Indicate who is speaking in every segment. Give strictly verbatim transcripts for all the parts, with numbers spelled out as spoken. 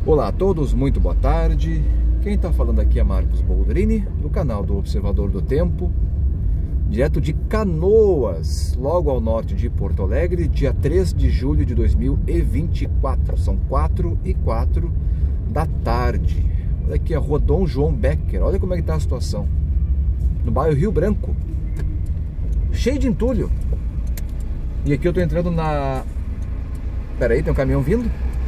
Speaker 1: Olá a todos, muito boa tarde. Quem está falando aqui é Marcos Boldrini, do canal do Observador do Tempo, direto de Canoas, logo ao norte de Porto Alegre, dia três de julho de dois mil e vinte e quatro. São quatro e quatro da tarde. Olha aqui a rua Dom João Becker, olha como é que está a situação. No bairro Rio Branco, cheio de entulho. E aqui eu estou entrando na... Pera aí, tem um caminhão vindo.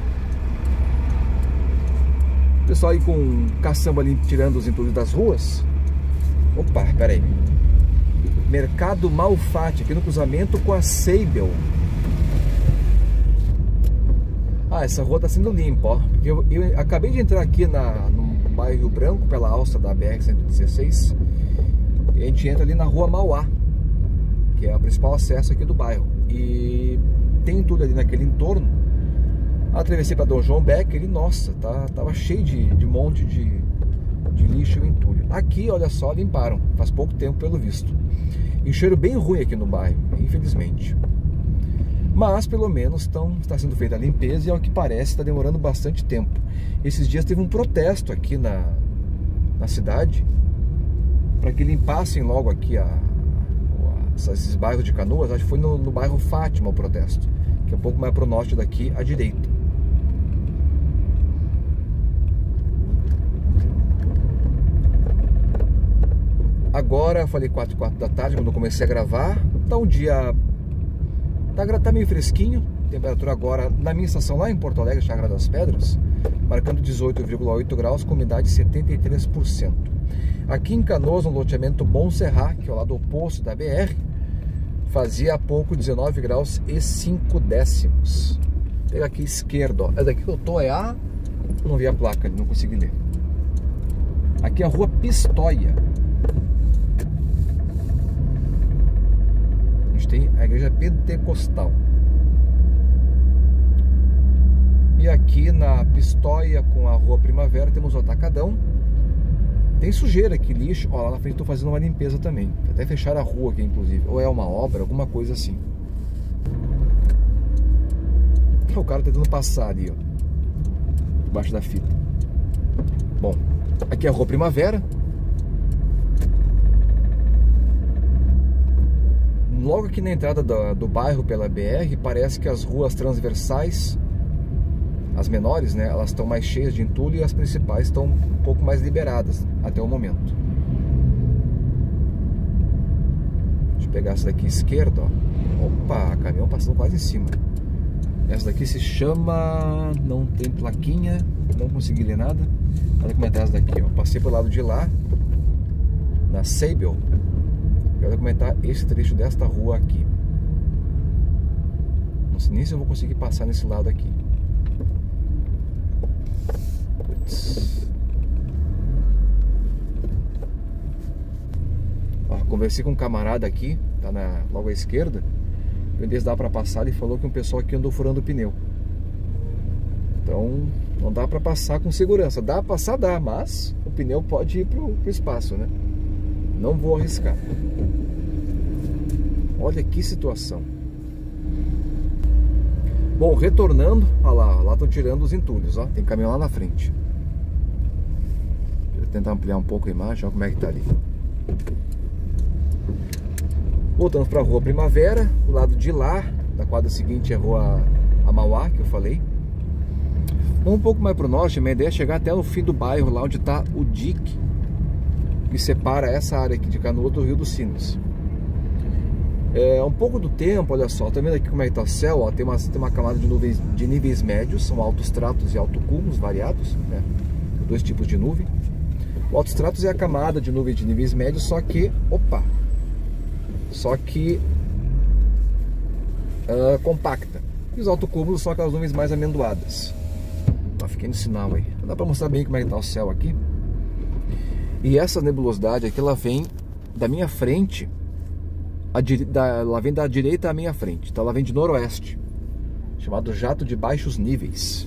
Speaker 1: O pessoal aí com caçamba ali tirando os entulhos das ruas. Opa, pera aí. Mercado Malfatti, aqui no cruzamento com a Seibel. Ah, essa rua tá sendo limpa, ó. Eu, eu acabei de entrar aqui na, no bairro Rio Branco, pela alça da B R cento e dezesseis. E a gente entra ali na rua Mauá, que é o principal acesso aqui do bairro. E tem tudo ali naquele entorno. Atravessei para Dom João Becker e, nossa, tá, tava cheio de, de monte de, de lixo e entulho. Aqui, olha só, limparam, faz pouco tempo pelo visto. E um cheiro bem ruim aqui no bairro, infelizmente. Mas, pelo menos, estão, está sendo feita a limpeza e, ao que parece, está demorando bastante tempo. Esses dias teve um protesto aqui na, na cidade para que limpassem logo aqui a, a, esses bairros de Canoas. Acho que foi no, no bairro Fátima o protesto, que é um pouco mais para o norte daqui, à direita. Agora, falei quatro e quatro da tarde, quando eu comecei a gravar. Tá um dia... Tá, tá meio fresquinho. Temperatura agora, na minha estação lá em Porto Alegre, Chácara das Pedras, marcando dezoito vírgula oito graus, com umidade setenta e três por cento. Aqui em Canoas, no loteamento Bom Serrat, que é o lado oposto da B R, fazia há pouco dezenove graus e cinco décimos. Pega aqui esquerdo, ó. É daqui que eu tô, é a... Não vi a placa, não consegui ler. Aqui é a rua Pistoia. A gente tem a igreja pentecostal. E aqui na Pistoia com a rua Primavera temos o Atacadão. Tem sujeira aqui, lixo. Ó, lá na frente estou fazendo uma limpeza também. Até fechar a rua aqui, inclusive. Ou é uma obra, alguma coisa assim. O cara tá tentando passar ali, ó, debaixo da fita. Bom, aqui é a rua Primavera. Logo aqui na entrada do, do bairro pela B R, parece que as ruas transversais, as menores, né, elas estão mais cheias de entulho, e as principais estão um pouco mais liberadas até o momento. Deixa eu pegar essa daqui esquerda, ó. Opa, caminhão passando quase em cima. Essa daqui se chama... Não tem plaquinha, não consegui ler nada. Olha como é essa daqui, ó. Passei pro lado de lá, na Seibel. Quero comentar esse trecho desta rua aqui. Não sei nem se eu vou conseguir passar nesse lado aqui. Putz. Ó, conversei com um camarada aqui, tá na, logo à esquerda. Ver se dá pra passar. Ele falou que um pessoal aqui andou furando o pneu. Então não dá pra passar com segurança. Dá pra passar, dá, mas o pneu pode ir pro, pro espaço, né? Não vou arriscar. Olha que situação. Bom, retornando, olha lá, lá estão tirando os entulhos, ó. Tem caminhão lá na frente. Deixa eu tentar ampliar um pouco a imagem, olha como é que tá ali. Voltamos para a rua Primavera, do lado de lá, da quadra seguinte é a rua Mauá, que eu falei. Vamos um pouco mais para o norte, a minha ideia é chegar até o fim do bairro, lá onde está o dique, que separa essa área aqui de Canoas do Rio dos Sinos. É um pouco do tempo, olha só, tá vendo aqui como é que tá o céu, ó, tem uma, tem uma camada de nuvens de níveis médios, são altos stratos e altocúmulos variados, né? Dois tipos de nuvem. O altos stratos é a camada de nuvem de níveis médios, só que, opa, só que uh, compacta. E os altocúmulos são aquelas nuvens mais amendoadas. Ó, fiquei no sinal aí. Dá pra mostrar bem como é que tá o céu aqui. E essa nebulosidade aqui, ela vem da minha frente. A, da, ela vem da direita à minha frente. Então ela vem de noroeste, chamado jato de baixos níveis.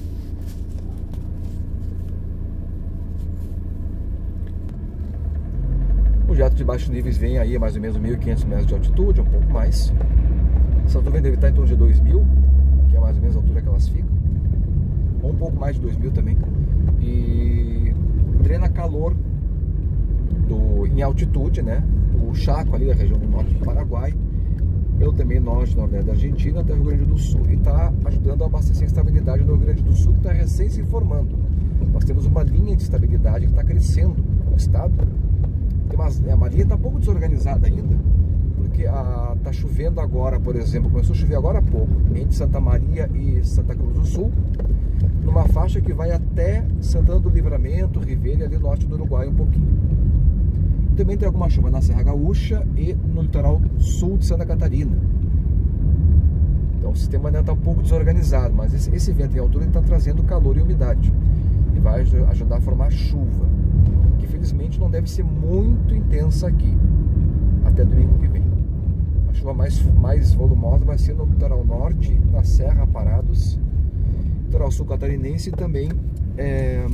Speaker 1: O jato de baixos níveis vem aí a mais ou menos mil e quinhentos metros de altitude, um pouco mais. Essa nuvem deve estar em torno de dois mil, que é mais ou menos a altura que elas ficam. Ou um pouco mais mais de dois mil também. E drena calor do, em altitude, né? O Chaco ali, a região do norte do Paraguai, pelo também norte e nordeste da Argentina até o Rio Grande do Sul. E está ajudando a abastecer a estabilidade no Rio Grande do Sul, que está recém se formando. Nós temos uma linha de estabilidade que está crescendo no estado. Tem uma, é, uma linha está um pouco desorganizada ainda, porque está chovendo agora, por exemplo, começou a chover agora há pouco, entre Santa Maria e Santa Cruz do Sul, numa faixa que vai até Santana do Livramento, Ribeira e ali no norte do Uruguai um pouquinho. Também tem alguma chuva na Serra Gaúcha e no litoral sul de Santa Catarina. Então o sistema ainda está um pouco desorganizado, mas esse, esse vento em altura está trazendo calor e umidade e vai ajudar a formar chuva, que felizmente não deve ser muito intensa aqui até domingo que vem. A chuva mais, mais volumosa vai ser no litoral norte, na Serra Parados, litoral sul catarinense e também é,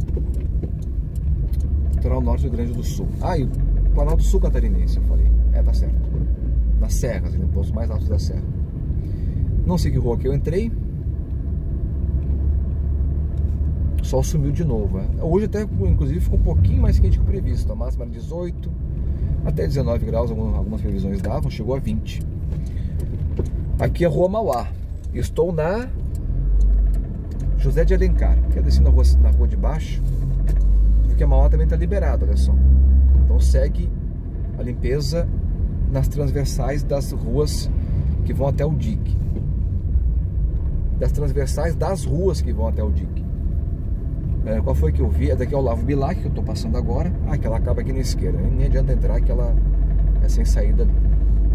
Speaker 1: litoral norte do Rio Grande do Sul. Ah, e o Planalto Sul catarinense, eu falei. É, tá certo. Nas serras, nos pontos mais altos da serra. Não sei que rua que eu entrei. O sol sumiu de novo. Né? Hoje até, inclusive, ficou um pouquinho mais quente que o previsto. A máxima era dezoito, até dezenove graus, algumas previsões davam, chegou a vinte. Aqui é a Rua Mauá. Estou na José de Alencar. Quero descer na rua, na rua de baixo, porque a Mauá também está liberada, olha só. Então segue a limpeza nas transversais das ruas que vão até o dique. Das transversais das ruas que vão até o dique. É, qual foi que eu vi? Essa daqui é o Olavo Bilac, que eu estou passando agora. Ah, que ela acaba aqui na esquerda. Nem adianta entrar, que ela é sem saída ali.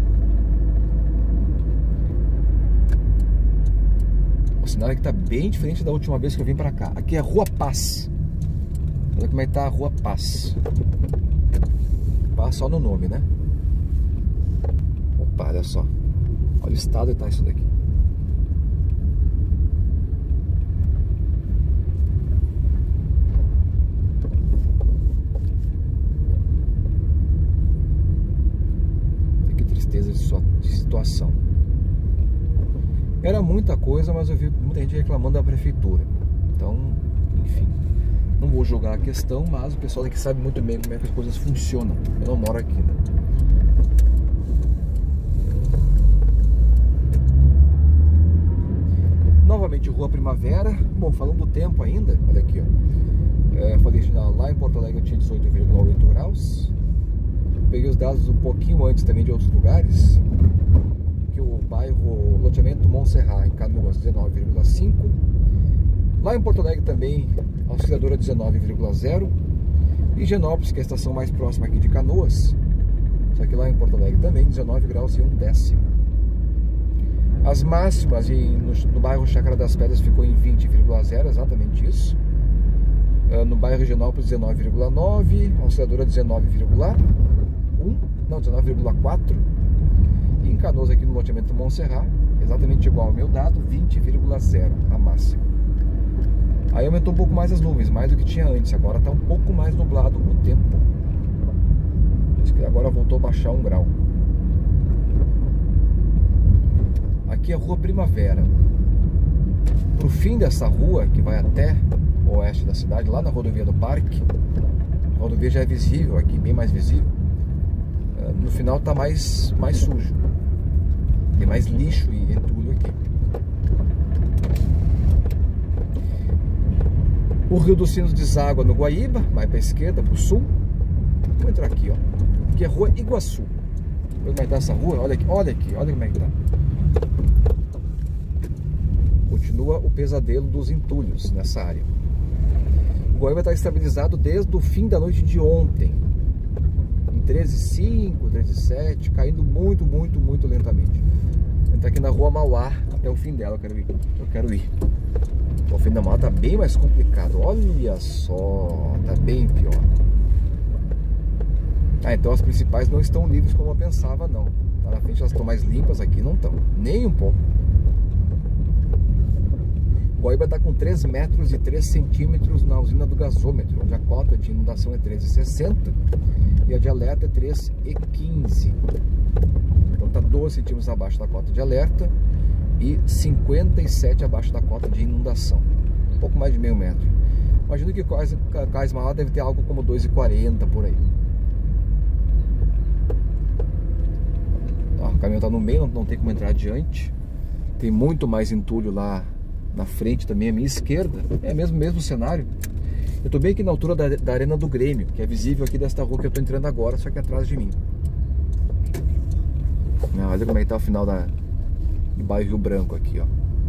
Speaker 1: O sinal aqui está bem diferente da última vez que eu vim para cá. Aqui é a Rua Paz. Olha como é que tá a Rua Paz. Paz só no nome, né? Opa, olha só. Olha o estado que tá isso daqui. Que tristeza de situação. Era muita coisa, mas eu vi muita gente reclamando da prefeitura. Então, enfim. Não vou julgar a questão, mas o pessoal aqui sabe muito bem como é que as coisas funcionam. Eu não moro aqui, né? Novamente Rua Primavera. Bom, falando do tempo ainda, olha aqui, ó. É, falei que lá em Porto Alegre eu tinha dezoito vírgula oito graus. Peguei os dados um pouquinho antes também de outros lugares. Que o bairro Loteamento Montserrat, em Canoas, dezenove vírgula cinco. Lá em Porto Alegre também, Auxiliadora dezenove vírgula zero. E Higienópolis, que é a estação mais próxima aqui de Canoas, só que lá em Porto Alegre também, dezenove graus e um décimo. As máximas em, no, no bairro Chácara das Pedras ficou em vinte vírgula zero, exatamente isso. Uh, no bairro Higienópolis, dezenove vírgula nove. Auxiliadora, dezenove vírgula um. Não, dezenove vírgula quatro. E em Canoas, aqui no loteamento Montserrat, exatamente igual ao meu dado, vinte vírgula zero a máxima. Aí aumentou um pouco mais as nuvens, mais do que tinha antes. Agora está um pouco mais nublado o tempo. Diz que agora voltou a baixar um grau. Aqui é a Rua Primavera. Pro fim dessa rua, que vai até o oeste da cidade, lá na rodovia do Parque, a rodovia já é visível aqui, bem mais visível. No final está mais, mais sujo. Tem mais lixo e entulho aqui. O Rio dos Sinos deságua no Guaíba, vai para a esquerda, para o sul. Vou entrar aqui, ó. Aqui é a Rua Iguaçu. Olha como é que tá essa rua, olha aqui, olha aqui, olha como é que tá. Continua o pesadelo dos entulhos nessa área. O Guaíba está estabilizado desde o fim da noite de ontem. Em treze vírgula cinco, treze vírgula sete, caindo muito, muito, muito lentamente. Vou entrar aqui na Rua Mauá, até o fim dela eu quero ir. Eu quero ir. O fim da Mauá tá bem mais complicado. Olha só, tá bem pior. Ah, então as principais não estão livres como eu pensava, não. Lá na frente elas estão mais limpas, aqui não estão, nem um pouco. Guaíba está com três metros e três centímetros na usina do gasômetro, onde a cota de inundação é treze vírgula sessenta e a de alerta é três vírgula quinze. Então está doze centímetros abaixo da cota de alerta e cinquenta e sete abaixo da cota de inundação. um pouco mais de meio metro. Imagino que o Cais Mauá deve ter algo como dois e quarenta por aí. Ó, o caminhão está no meio, não, não tem como entrar adiante. Tem muito mais entulho lá na frente também, à minha esquerda. É mesmo mesmo cenário. Eu estou bem aqui na altura da, da Arena do Grêmio, que é visível aqui desta rua que eu estou entrando agora, só que atrás de mim. Olha como é que está o final da, do bairro Rio Branco aqui, ó.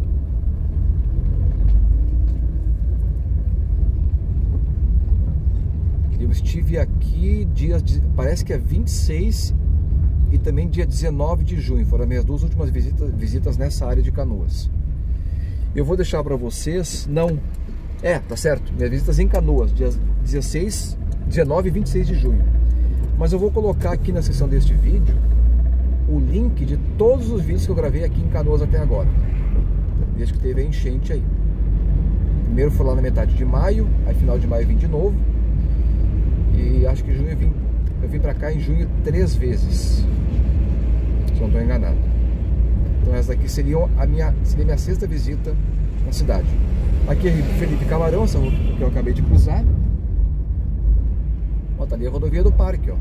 Speaker 1: Eu estive aqui dias, de, parece que é vinte e seis e também dia dezenove de junho. Foram as minhas duas últimas visitas, visitas nessa área de Canoas. Eu vou deixar para vocês, não, é, tá certo, minhas visitas em Canoas, dias dezesseis, dezenove e vinte e seis de junho. Mas eu vou colocar aqui na seção deste vídeo o link de todos os vídeos que eu gravei aqui em Canoas até agora, desde que teve a enchente aí. Primeiro foi lá na metade de maio, aí final de maio eu vim de novo. E acho que em junho eu vim, eu vim pra cá em junho três vezes, se não estou enganado. Então essa daqui seria a minha, seria a minha sexta visita na cidade. Aqui é Felipe Camarão, essa rua que eu acabei de cruzar. Ó, tá ali a rodovia do Parque, ó.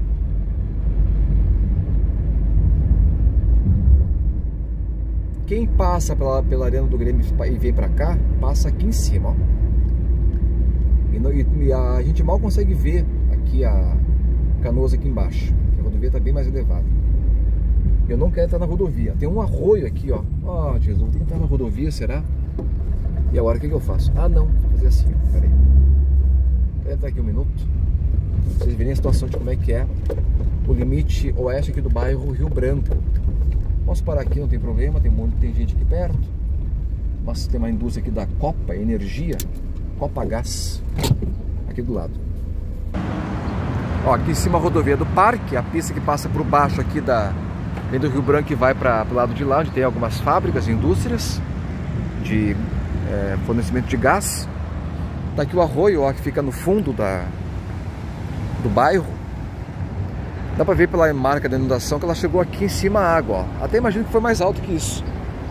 Speaker 1: Quem passa pela, pela Arena do Grêmio e vem pra cá, passa aqui em cima, ó. E, no, e, e a gente mal consegue ver aqui a Canoas aqui embaixo. A rodovia está bem mais elevada. Eu não quero entrar na rodovia. Tem um arroio aqui, ó. Ó, oh, Jesus, vou ter que entrar na rodovia, será? E agora o que, que eu faço? Ah, não, vou fazer assim, ó. Pera aí. Quero entrar aqui um minuto. Pra vocês verem a situação de como é que é o limite oeste aqui do bairro Rio Branco. Posso parar aqui, não tem problema. Tem, muito, tem gente aqui perto. Mas tem uma indústria aqui da Copa Energia, Copa Gás, aqui do lado. Ó, aqui em cima a rodovia do Parque, a pista que passa por baixo aqui da, vem do Rio Branco e vai para o lado de lá, onde tem algumas fábricas, indústrias de é, fornecimento de gás. Tá aqui o arroio, ó, que fica no fundo da, do bairro. Dá para ver pela marca da inundação que ela chegou aqui em cima a água, ó. Até imagino que foi mais alto que isso.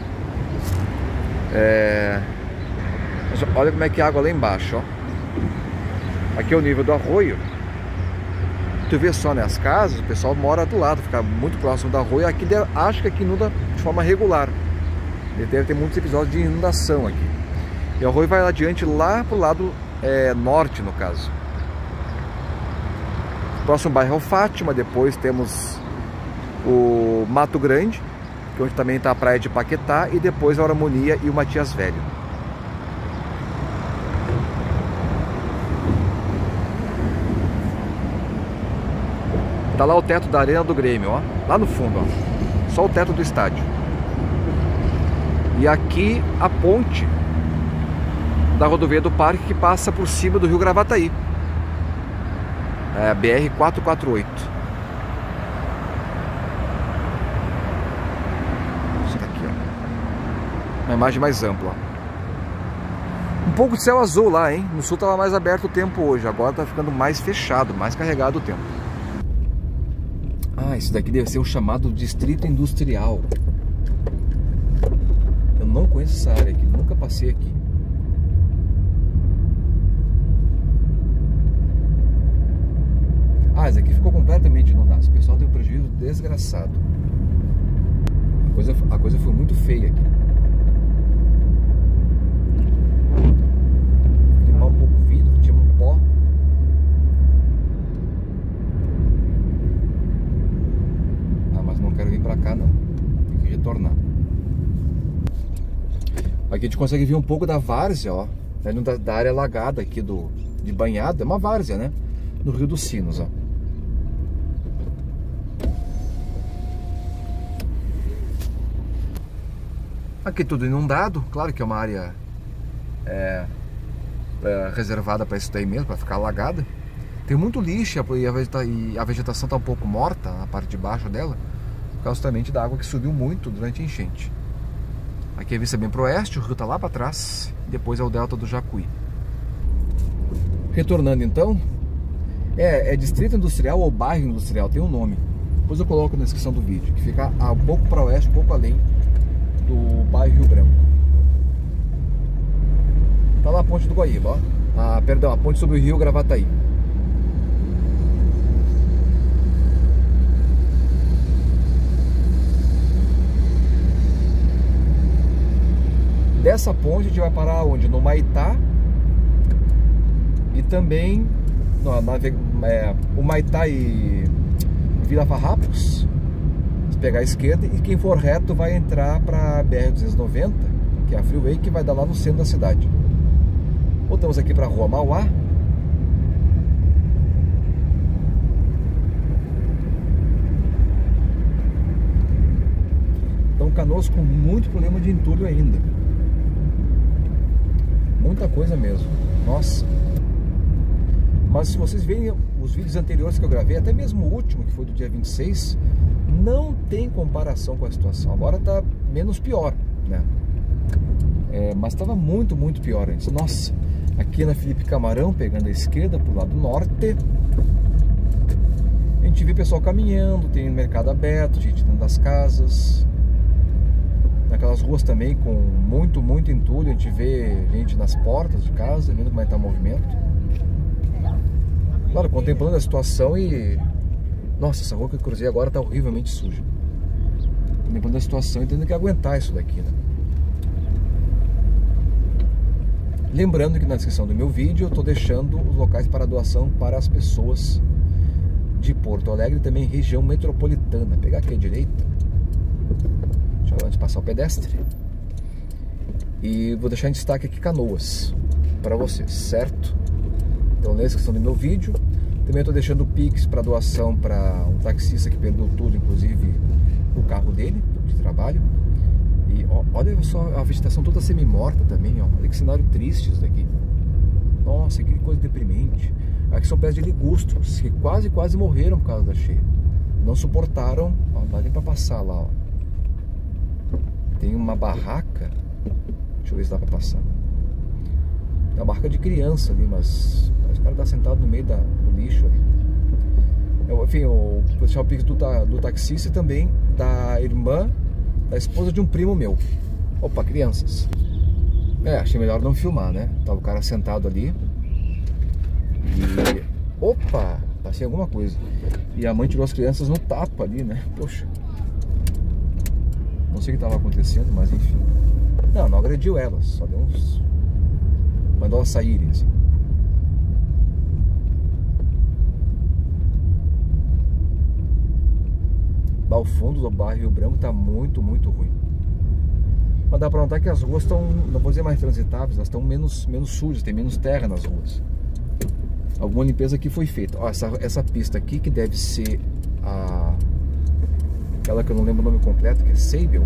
Speaker 1: É... Mas olha como é que é a água lá embaixo, ó. Aqui é o nível do arroio. Tu vê só, né, as casas, o pessoal mora do lado, fica muito próximo do arroio. Aqui acho que aqui inunda de forma regular. Ele deve ter muitos episódios de inundação aqui. E o arroio vai adiante lá pro lado é, norte, no caso. O próximo bairro é o Fátima, depois temos o Mato Grande, que é onde também está a praia de Paquetá, e depois a Harmonia e o Matias Velho. Tá lá o teto da Arena do Grêmio, ó. Lá no fundo, ó. Só o teto do estádio. E aqui a ponte da rodovia do Parque que passa por cima do Rio Gravataí. É a B R quatrocentos e quarenta e oito. Isso aqui, ó. Uma imagem mais ampla, ó. Um pouco de céu azul lá, hein? No sul estava mais aberto o tempo hoje. Agora tá ficando mais fechado, mais carregado o tempo. Ah, isso daqui deve ser o chamado Distrito Industrial. Eu não conheço essa área aqui, nunca passei aqui. Ah, isso aqui ficou completamente inundado. O pessoal tem um prejuízo desgraçado. A coisa, a coisa foi muito feia aqui. Vou limpar um pouco o vidro, tinha um pó. Não quero vir pra cá, não. Tem que retornar. Aqui a gente consegue ver um pouco da várzea, ó. Da, da área alagada aqui do, de banhado. É uma várzea, né? No Rio dos Sinos, ó. Aqui tudo inundado. Claro que é uma área é, é, reservada para isso daí mesmo, para ficar alagada. Tem muito lixo e a, vegeta, e a vegetação está um pouco morta na parte de baixo dela, por causa justamente da água que subiu muito durante a enchente. Aqui a vista é bem para o oeste, o rio está lá para trás, e depois é o delta do Jacuí. Retornando então, é, é Distrito Industrial ou Bairro Industrial, tem um nome. Depois eu coloco na descrição do vídeo, que fica um pouco para o oeste, um pouco além do bairro Rio Branco. Tá lá ponte do Guaíba, ó. Ah, perdão, a ponte sobre o rio Gravataí. Dessa ponte a gente vai parar onde? No Maitá. E também no, na, é, o Maitá e Vila Farrapos. Se pegar a esquerda, e quem for reto vai entrar para a B R duzentos e noventa, que é a Freeway, que vai dar lá no centro da cidade. Voltamos aqui para a Rua Mauá. Então, Canoas com muito problema de entulho ainda. Muita coisa mesmo. Nossa. Mas se vocês verem os vídeos anteriores que eu gravei, até mesmo o último, que foi do dia vinte e seis, não tem comparação com a situação. Agora tá menos pior, né? É, mas estava muito, muito pior antes. Nossa, aqui na Felipe Camarão, pegando a esquerda pro lado norte, a gente vê pessoal caminhando, tem mercado aberto, gente dentro das casas. Naquelas ruas também com muito, muito entulho, a gente vê gente nas portas de casa, vendo como é que tá o movimento. Claro, contemplando a situação e... Nossa, essa rua que eu cruzei agora tá horrivelmente suja. Contemplando a situação e tendo que aguentar isso daqui, né? Lembrando que na descrição do meu vídeo eu tô deixando os locais para doação para as pessoas de Porto Alegre e também região metropolitana. Pegar aqui à direita. Deixa eu antes passar o pedestre. E vou deixar em destaque aqui Canoas para vocês, certo? Então na descrição do meu vídeo. Também estou deixando o Pix para doação para um taxista que perdeu tudo, inclusive o carro dele, de trabalho. E ó, olha só a vegetação toda semi-morta também, ó. Olha que cenário triste isso daqui. Nossa, que coisa deprimente. Aqui são pés de ligustros que quase, quase morreram por causa da cheia. Não suportaram, ó, não dá nem para passar lá, ó. Tem uma barraca. Deixa eu ver se dá pra passar. Tem uma barraca de criança ali, mas o cara tá sentado no meio da, do lixo ali. Eu, enfim, eu vou deixar o pix do, do taxista e também da irmã da esposa de um primo meu. Opa, crianças. É, achei melhor não filmar, né? Tava o cara sentado ali. E... Opa! Passei alguma coisa. E a mãe tirou as crianças no tapa ali, né? Poxa. Não sei o que estava acontecendo, mas enfim. Não, não agrediu elas, só deu uns... Mandou elas saírem, assim. Ao fundo do bairro Rio Branco tá muito, muito ruim. Mas dá pra notar que as ruas estão, não vou dizer mais transitáveis, elas estão menos, menos sujas, tem menos terra nas ruas. Alguma limpeza aqui foi feita. Ó, essa, essa pista aqui que deve ser a... aquela que eu não lembro o nome completo, que é Seibel.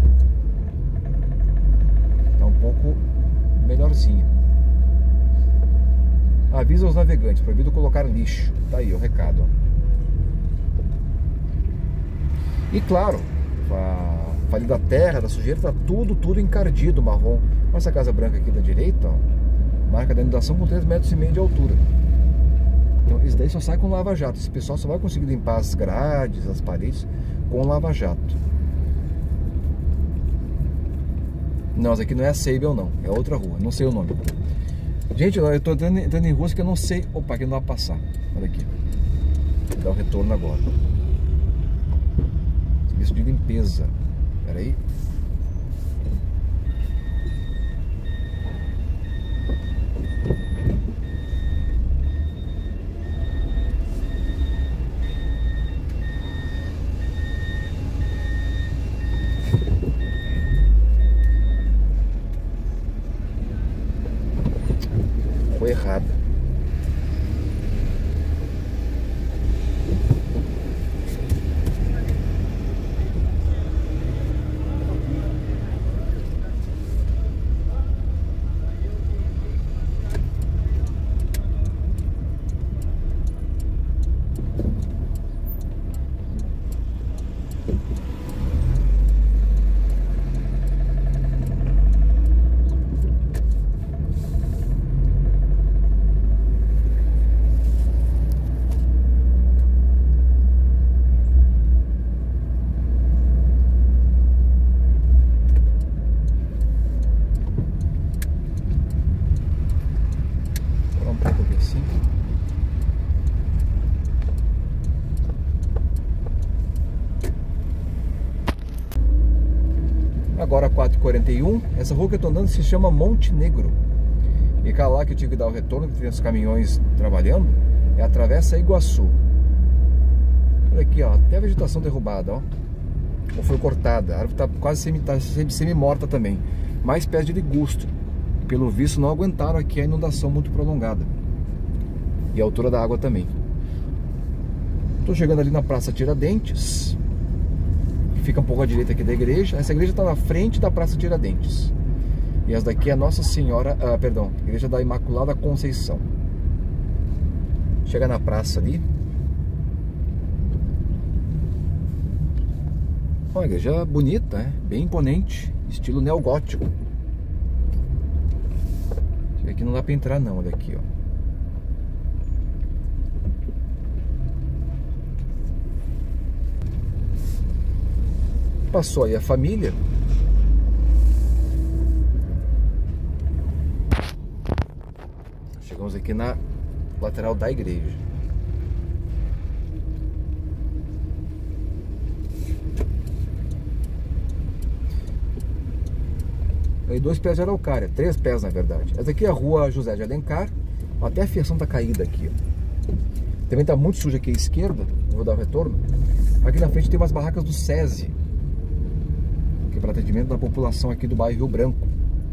Speaker 1: Tá um pouco melhorzinha. Avisa aos navegantes, proibido colocar lixo. Tá aí o recado, ó. E claro, a falha da terra, da sujeira, tá tudo, tudo encardido, marrom. Olha essa casa branca aqui da direita, ó. Marca da inundação com três metros e meio de altura. Então isso daí só sai com lava-jato. Esse pessoal só vai conseguir limpar as grades, as paredes com lava-jato. Não, essa aqui não é a Seibel não, é outra rua, não sei o nome. Gente, eu tô entrando, entrando em ruas que eu não sei. Opa, aqui não vai passar. Olha aqui. Vou dar o retorno agora. Serviço de limpeza. Espera aí. Foi errada. assim. Agora quatro e quarenta e um, essa rua que eu tô andando se chama Monte Negro. E cá lá que eu tive que dar o retorno, que tem os caminhões trabalhando, é a Travessa Iguaçu. Olha aqui, ó, até a vegetação derrubada, ó. Ou foi cortada, a árvore tá quase semi, tá semi-morta também. Mas pés de ligusto. Pelo visto não aguentaram aqui a inundação muito prolongada. E a altura da água também. Tô chegando ali na Praça Tiradentes, que fica um pouco à direita aqui da igreja. Essa igreja está na frente da Praça Tiradentes. E essa daqui é a Nossa Senhora, ah, perdão, Igreja da Imaculada Conceição. Chega na praça ali. Uma igreja bonita, né? Bem imponente, estilo neogótico. Aqui não dá pra entrar não, olha aqui, ó. Passou aí a família. Chegamos aqui na lateral da igreja. Aí dois pés de araucária, três pés na verdade. Essa aqui é a rua José de Alencar. Até a fiação tá caída aqui, ó. Também tá muito suja aqui à esquerda. Eu vou dar o retorno. Aqui na frente tem umas barracas do SESI, que é para atendimento da população aqui do bairro Rio Branco.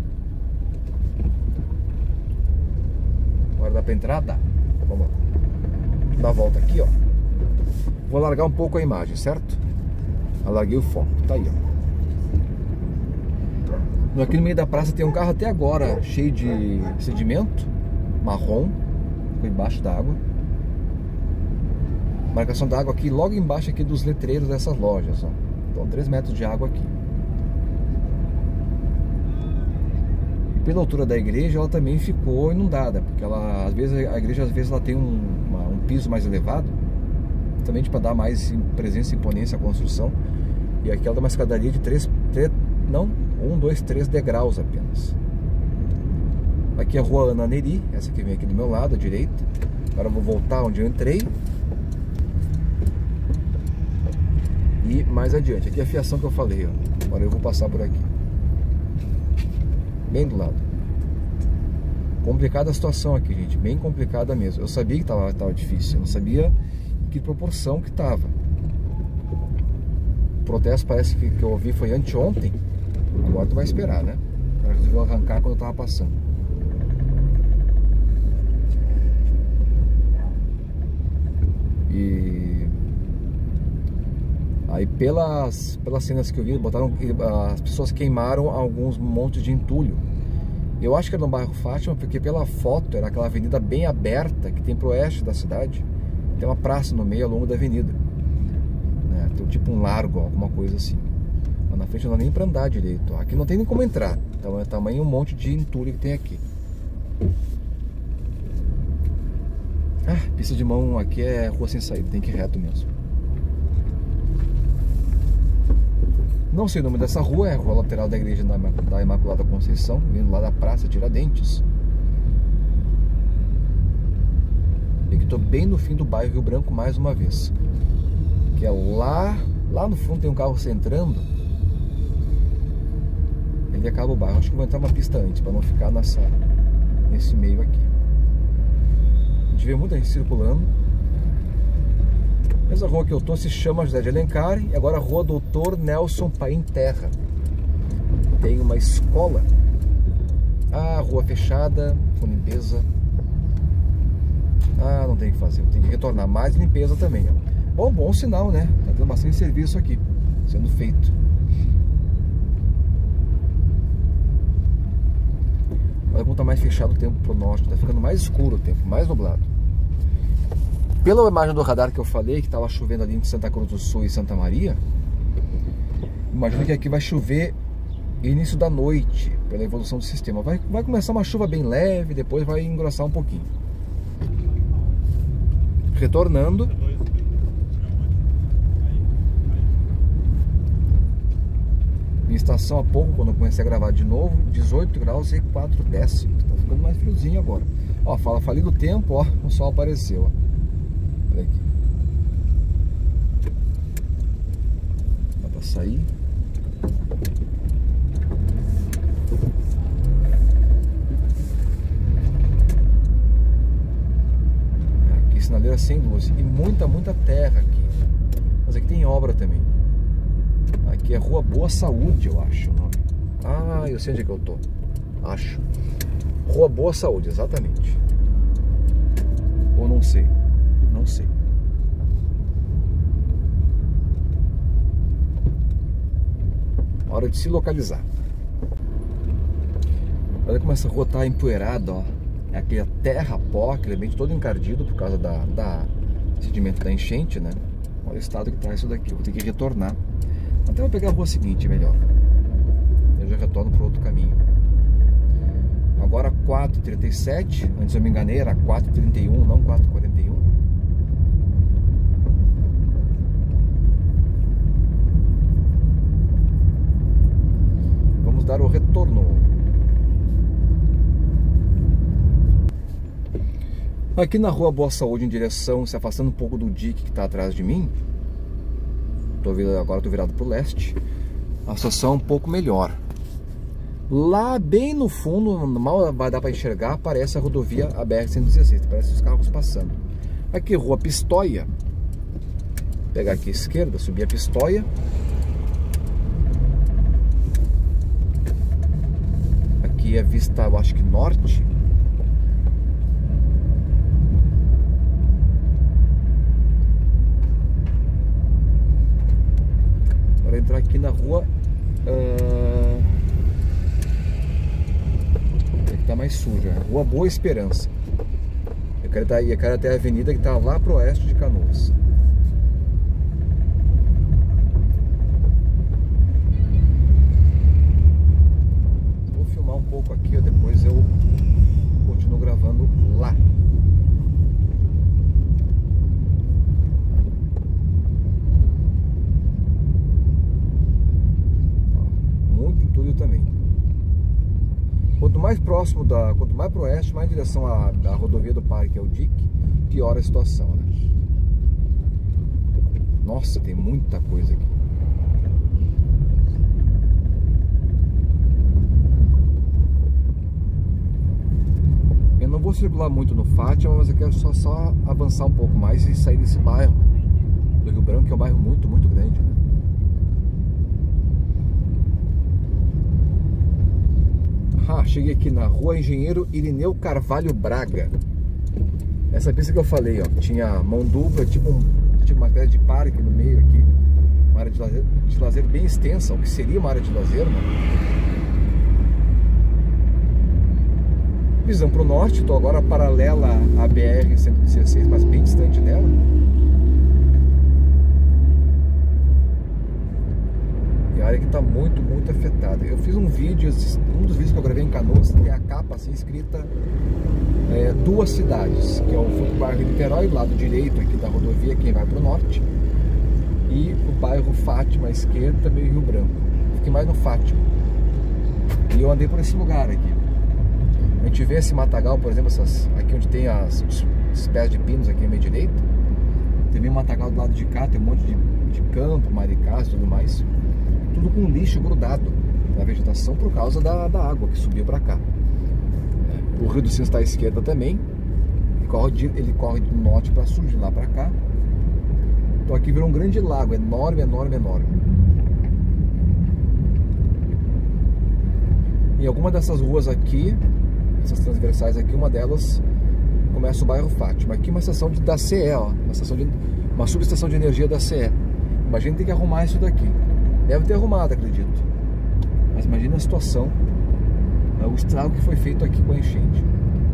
Speaker 1: Agora dá pra entrar? Dá. Vamos lá. Dar a volta aqui, ó. Vou alargar um pouco a imagem, certo? Alarguei o foco, tá aí, ó. Aqui no meio da praça tem um carro até agora cheio de sedimento marrom, ficou embaixo da água. Marcação da água aqui logo embaixo aqui dos letreiros dessas lojas, ó. Então três metros de água aqui. E pela altura da igreja ela também ficou inundada, porque ela às vezes a igreja às vezes ela tem um, uma, um piso mais elevado, também para dar mais presença e imponência à construção. E aqui ela dá uma escadaria de três, três não um, dois, três degraus apenas. Aqui é a rua Ana Neri, essa que vem aqui do meu lado, à direita. Agora eu vou voltar onde eu entrei. E mais adiante, aqui é a fiação que eu falei, ó. Agora eu vou passar por aqui. Bem do lado. Complicada a situação aqui, gente. Bem complicada mesmo. Eu sabia que tava, tava difícil. Eu não sabia em que proporção que tava. O protesto parece que, que eu ouvi foi anteontem. Agora tu vai esperar, né? Ela resolveu arrancar quando eu tava passando. E aí pelas, pelas cenas que eu vi, botaram, as pessoas queimaram alguns montes de entulho. Eu acho que era no bairro Fátima, porque pela foto era aquela avenida bem aberta que tem pro oeste da cidade. Tem uma praça no meio ao longo da avenida, né? Tem tipo um largo, alguma coisa assim. Mas na frente não dá nem pra andar direito. Aqui não tem nem como entrar. Então é tamanho um monte de entulho que tem aqui. Ah, pista de mão aqui é rua sem saída, tem que ir reto mesmo. Não sei o nome dessa rua, é a rua lateral da igreja da Imaculada Conceição, vindo lá da Praça Tiradentes. E aqui estou bem no fim do bairro Rio Branco mais uma vez. Que é lá, lá no fundo tem um carro centrando. Ele acaba o bairro. Acho que vou entrar uma pista antes, para não ficar nessa, nesse meio aqui. A gente vê muita gente circulando. Essa rua que eu tô se chama José de Alencar. E agora a rua Doutor Nelson Paim Terra. Tem uma escola. Ah, rua fechada, com limpeza. Ah, não tem o que fazer, tem que retornar. Mais limpeza também, ó. Bom, bom sinal, né? Tá tendo bastante serviço aqui sendo feito. Olha como tá mais fechado o tempo pro norte. Tá ficando mais escuro o tempo, mais nublado. Pela imagem do radar que eu falei, que estava chovendo ali em Santa Cruz do Sul e Santa Maria, imagino que aqui vai chover início da noite, pela evolução do sistema. Vai, vai começar uma chuva bem leve, depois vai engrossar um pouquinho. Retornando. Minha estação há pouco, quando eu comecei a gravar de novo, dezoito graus e quatro décimos. Tá ficando mais friozinho agora. Ó, fala, falei do tempo, ó, o sol apareceu, ó. Olha aqui. Dá pra sair. Aqui, sinaleira sem luz. E muita, muita terra aqui. Mas aqui tem obra também. Aqui é Rua Boa Saúde, eu acho o nome. Ah, eu sei onde é que eu tô. Acho. Rua Boa Saúde, exatamente. Ou não sei. Não sei. Hora de se localizar. Olha como essa rua tá empoeirada, ó. É aquela terra pó, aquele ambiente todo encardido por causa da, da sedimento da enchente, né? Olha o estado que tá isso daqui. Eu vou ter que retornar. Então eu vou pegar a rua seguinte, melhor. Eu já retorno para outro caminho. Agora quatro e trinta e sete. Antes eu me enganei, era quatro e trinta e um, não quatro e quarenta e um. Vamos dar o retorno. Aqui na Rua Boa Saúde, em direção, se afastando um pouco do dique que está atrás de mim. Tô virado, agora estou virado para o leste. A situação é um pouco melhor. Lá bem no fundo, mal vai dar para enxergar, aparece a rodovia a B R cento e dezesseis. Parece os carros passando. Aqui Rua Pistoia. Vou pegar aqui à esquerda, subir a Pistoia. Aqui é vista, eu acho que norte. Para entrar aqui na rua uh... é que tá mais suja, Rua Boa Esperança. Eu quero, dar, eu quero até a avenida que tá lá pro oeste de Canoas. Vou filmar um pouco aqui, ó, depois eu continuo gravando lá. Também. Quanto mais próximo da, quanto mais pro oeste, mais em direção à, à rodovia do parque, é o dique, pior a situação, né? Nossa, tem muita coisa aqui. Eu não vou circular muito no Fátima, mas eu quero só, só avançar um pouco mais e sair desse bairro do Rio Branco, que é um bairro muito, muito grande, né? Ah, cheguei aqui na Rua Engenheiro Irineu Carvalho Braga. Essa pista que eu falei, ó, tinha mão dupla, tipo, um, tipo uma espécie de parque no meio aqui. Uma área de lazer, de lazer bem extensa, o que seria uma área de lazer, né? Visão para o norte, estou agora paralela à B R cento e dezesseis, mas bem distante dela. A área que está muito, muito afetada. Eu fiz um vídeo, um dos vídeos que eu gravei em Canoas, tem a capa assim escrita é, duas cidades, que é o bairro Niterói, do lado direito aqui da rodovia, quem vai para o norte, e o bairro Fátima, à esquerda, também Rio Branco. Fiquei mais no Fátima. E eu andei por esse lugar aqui. A gente vê esse matagal, por exemplo, essas, aqui onde tem as, os pés de pinos aqui à minha direita. Tem um matagal do lado de cá, tem um monte de, de campo, maricás e tudo mais. Tudo com lixo grudado na vegetação por causa da, da água que subiu para cá. O Rio do Sinos está à esquerda também. Ele corre de, ele corre do norte para sul, de lá para cá. Então aqui virou um grande lago, enorme, enorme, enorme. Em alguma dessas ruas aqui, essas transversais aqui, uma delas começa o bairro Fátima. Aqui uma estação de, da C E, ó, uma, estação de, uma subestação de energia da C E. Imagina ter que arrumar isso daqui. Deve ter arrumado, acredito. Mas imagina a situação, o estrago que foi feito aqui com a enchente.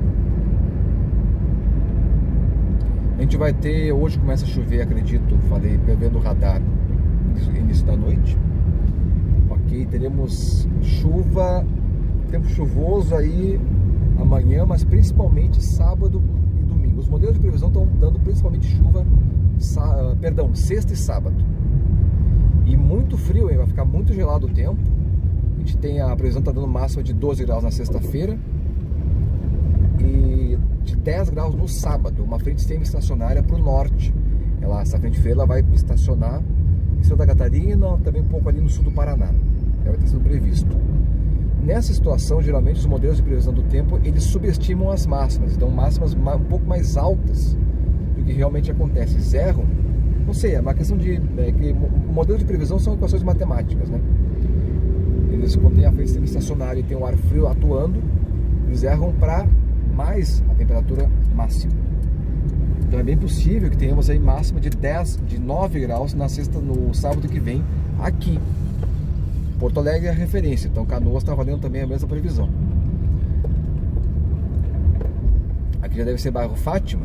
Speaker 1: A gente vai ter, hoje começa a chover, acredito, falei, vendo o radar, início da noite. Ok, teremos chuva, tempo chuvoso aí amanhã, mas principalmente sábado e domingo. Os modelos de previsão estão dando principalmente chuva, perdão, sexta e sábado. E muito frio, hein? Vai ficar muito gelado o tempo. A gente tem a previsão, está dando máxima de doze graus na sexta-feira. E dez graus no sábado, uma frente semi-estacionária para o norte. Ela, essa frente fria ela vai estacionar em Santa Catarina, também um pouco ali no sul do Paraná. Ela vai estar sendo previsto. Nessa situação, geralmente os modelos de previsão do tempo, eles subestimam as máximas, então máximas um pouco mais altas do que realmente acontece. Eles erram, não sei, é uma questão de... É, que modelo de previsão são equações matemáticas, né? Eles, quando tem a frente semi-estacionária e tem o ar frio atuando, eles erram para mais a temperatura máxima. Então é bem possível que tenhamos aí máxima de dez, de nove graus na sexta, no sábado que vem, aqui. Porto Alegre é a referência, então Canoas está valendo também a mesma previsão. Aqui já deve ser bairro Fátima.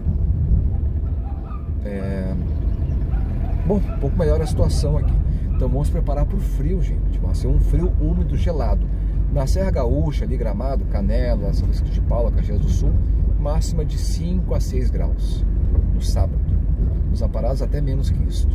Speaker 1: É... Bom, um pouco melhor a situação aqui. Então vamos se preparar para o frio, gente. Vai ser um frio úmido, gelado. Na Serra Gaúcha, ali Gramado, Canela, São Francisco de Paula, Caxias do Sul, máxima de cinco a seis graus no sábado. Nos Amparados até menos que isto.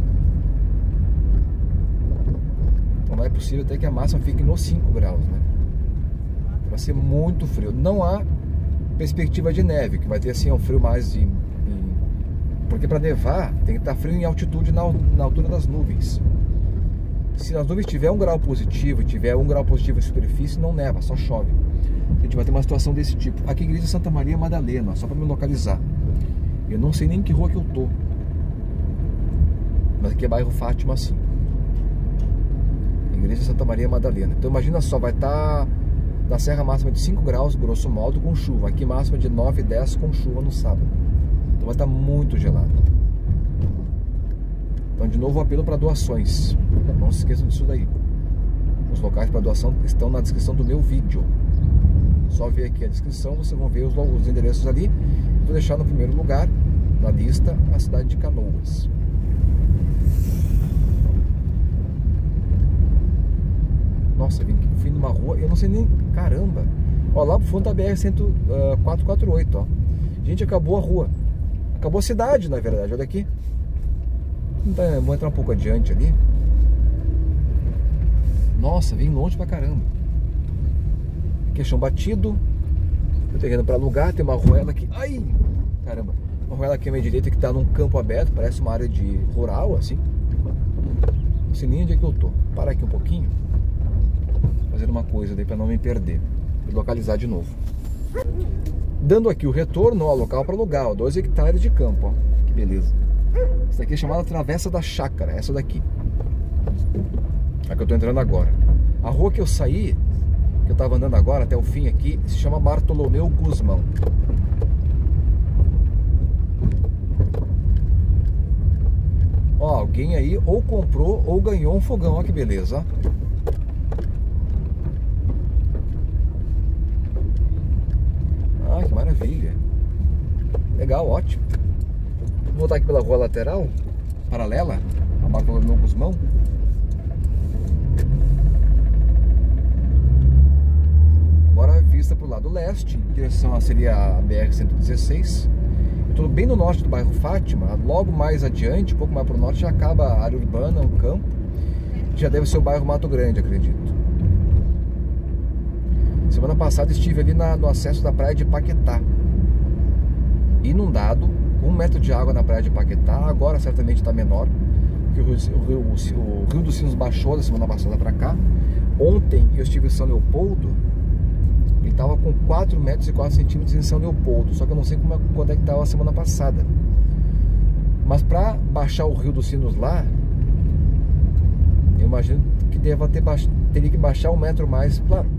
Speaker 1: Então não é possível até que a máxima fique nos cinco graus, né? Vai ser muito frio. Não há perspectiva de neve, que vai ter assim um frio mais de... Porque para nevar tem que estar frio em altitude na, na altura das nuvens. Se as nuvens tiver um grau positivo e tiver um grau positivo em superfície, não neva, só chove. A gente vai ter uma situação desse tipo. Aqui Igreja Santa Maria Madalena, só para me localizar. Eu não sei nem em que rua que eu tô. Mas aqui é bairro Fátima, sim. Igreja Santa Maria Madalena. Então imagina só, vai estar na serra máxima de cinco graus, grosso modo, com chuva. Aqui máxima de nove, dez com chuva no sábado. Então vai estar muito gelado. Então de novo o apelo para doações. Não se esqueçam disso daí. Os locais para doação estão na descrição do meu vídeo. Só ver aqui a descrição, vocês vão ver os, os endereços ali. Vou deixar no primeiro lugar na lista a cidade de Canoas. Nossa, vim aqui no fim de uma rua, eu não sei nem... Caramba! Ó, lá pro fundo tá a B R quatrocentos e quarenta e oito, ó. Gente, acabou a rua. Acabou a cidade, na verdade, olha aqui. Então, vou entrar um pouco adiante ali. Nossa, vim longe pra caramba. Aqui é chão batido. Tô terreno pra alugar, tem uma ruela aqui. Ai! Caramba! Uma ruela aqui à minha direita que tá num campo aberto, parece uma área de rural, assim. Não sei nem onde é que eu tô. Parar aqui um pouquinho. Fazer uma coisa daí pra não me perder. E localizar de novo. Dando aqui o retorno ao local para alugar, ó, dois hectares de campo, ó. Que beleza. Essa daqui é chamada Travessa da Chácara, essa daqui. A que eu tô entrando agora. A rua que eu saí, que eu tava andando agora até o fim aqui, se chama Bartolomeu Guzmão. Ó, alguém aí ou comprou ou ganhou um fogão, ó que beleza, ó. Ah, que maravilha. Legal, ótimo. Vou voltar aqui pela rua lateral, paralela a Bartolomeu Guzmão. Agora vista para o lado leste, em direção a seria a B R cento e dezesseis. Estou bem no norte do bairro Fátima. Logo mais adiante, um pouco mais para o norte, já acaba a área urbana, um campo. Já deve ser o bairro Mato Grande, acredito. Semana passada estive ali na, no acesso da praia de Paquetá. Inundado, um metro de água na praia de Paquetá. Agora certamente está menor, porque o rio, o, rio, o, o rio dos Sinos baixou da semana passada para cá. Ontem eu estive em São Leopoldo. Ele estava com quatro metros e quatro centímetros em São Leopoldo. Só que eu não sei como é, quando é que estava a semana passada. Mas para baixar o rio dos Sinos lá, eu imagino que deva ter baix... teria que baixar um metro mais, claro.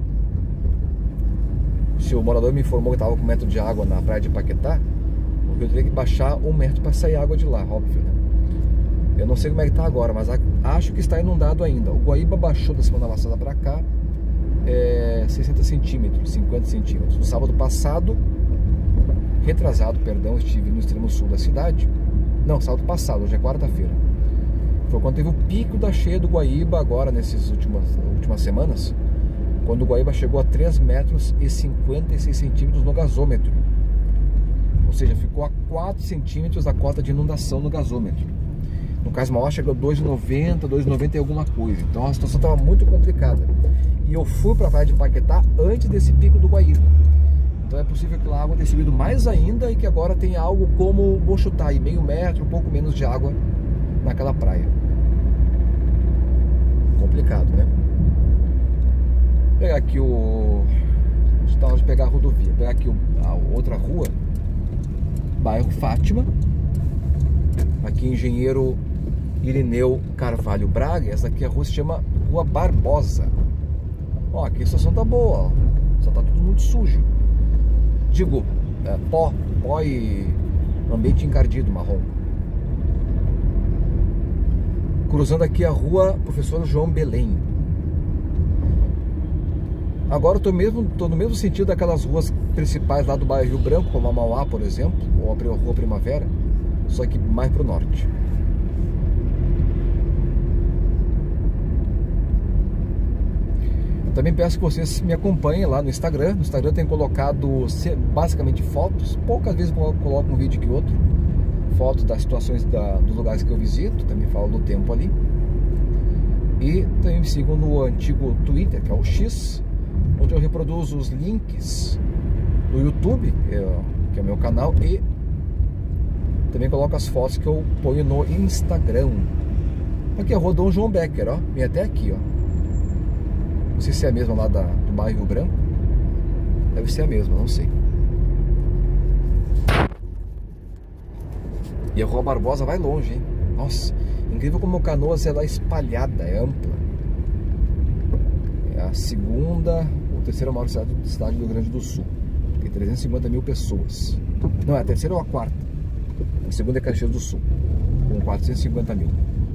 Speaker 1: Se o morador me informou que estava com um metro de água na praia de Paquetá, o rio teria que baixar um metro para sair água de lá, óbvio, né? Eu não sei como é que está agora, mas acho que está inundado ainda. O Guaíba baixou da semana passada para cá é, sessenta centímetros, cinquenta centímetros. No sábado passado, retrasado, perdão, estive no extremo sul da cidade. Não, sábado passado, hoje é quarta-feira. Foi quando teve o pico da cheia do Guaíba agora, nessas últimas, últimas semanas. Quando o Guaíba chegou a três metros e cinquenta e seis centímetros no gasômetro. Ou seja, ficou a quatro centímetros da cota de inundação no gasômetro. No caso maior chegou a dois e noventa, dois e noventa e alguma coisa. Então a situação estava muito complicada. E eu fui para a praia de Paquetá antes desse pico do Guaíba. Então é possível que a água tenha subido mais ainda e que agora tenha algo como, vou chutar aí, meio metro, um pouco menos de água naquela praia. Complicado, né? Vou pegar aqui o... Está na hora de pegar a rodovia. Vou pegar aqui a outra rua, bairro Fátima. Aqui Engenheiro Irineu Carvalho Braga. Essa aqui a rua se chama Rua Barbosa. Ó, aqui a situação tá boa, ó. Só tá tudo muito sujo. Digo, é, pó, pó e ambiente encardido, marrom. Cruzando aqui a rua Professor João Belém. Agora eu tô, mesmo, tô no mesmo sentido daquelas ruas principais lá do bairro Rio Branco, como a Mauá, por exemplo, ou a Rua Primavera, só que mais pro norte. Também peço que vocês me acompanhem lá no Instagram. No Instagram eu tenho colocado basicamente fotos, poucas vezes eu coloco um vídeo que outro, fotos das situações da, dos lugares que eu visito, também falo do tempo ali. E também me sigam no antigo Twitter, que é o X, onde eu reproduzo os links do YouTube, que é, que é o meu canal, e também coloco as fotos que eu ponho no Instagram. Aqui é a Rua Dom João Becker, ó, vem até aqui, ó. Não sei se é a mesma lá da, do bairro Rio Branco. Deve ser a mesma, não sei. E a Rua Barbosa vai longe, hein? Nossa, incrível como Canoas ela é espalhada, é ampla. É a segunda ou terceira maior cidade, cidade do Rio Grande do Sul. Tem trezentas e cinquenta mil pessoas. Não, é a terceira ou a quarta? A segunda é Caxias do Sul, com quatrocentos e cinquenta mil.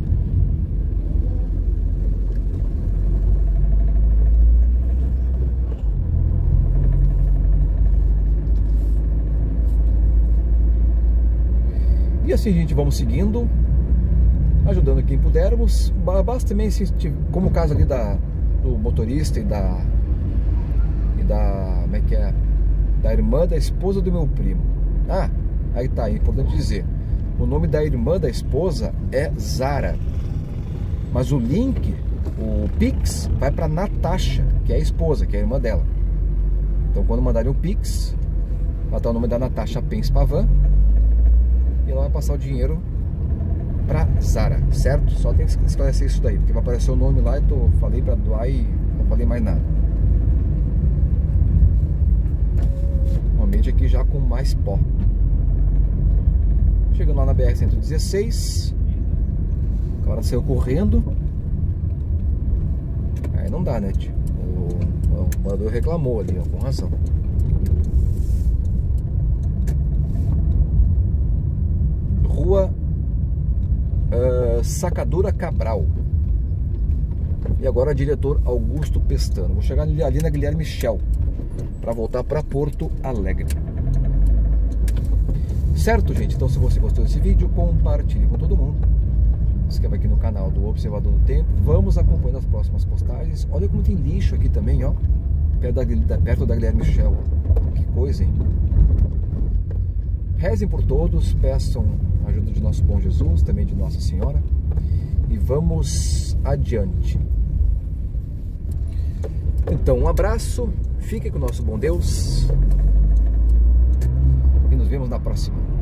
Speaker 1: E assim, gente, vamos seguindo, ajudando quem pudermos. Basta também, como o caso ali da, do motorista e da, e da, como é que é, da irmã da esposa do meu primo. Ah, aí tá, é importante dizer, o nome da irmã da esposa é Zara, mas o link, o Pix, vai para Natasha, que é a esposa, que é a irmã dela. Então quando mandarem o Pix, vai estar o nome da Natasha Pens Pavan, e ela vai passar o dinheiro pra Zara, certo? Só tem que esclarecer isso daí, porque vai aparecer o nome lá e tô, falei pra doar e não falei mais nada. Normalmente aqui já com mais pó. Chegando lá na B R cento e dezesseis. Agora saiu correndo. Aí não dá, né, tio? O, o morador reclamou ali, ó, com razão. Rua uh, Sacadura Cabral. E agora diretor Augusto Pestano. Vou chegar ali, ali na Guilherme Michel para voltar para Porto Alegre. Certo, gente? Então se você gostou desse vídeo, compartilhe com todo mundo. Se inscreva aqui no canal do Observador do Tempo. Vamos acompanhando as próximas postagens. Olha como tem lixo aqui também, ó. Perto da, perto da Guilherme Michel. Que coisa, hein? Rezem por todos, peçam a ajuda de nosso bom Jesus, também de Nossa Senhora, e vamos adiante. Então, um abraço, fiquem com o nosso bom Deus e nos vemos na próxima.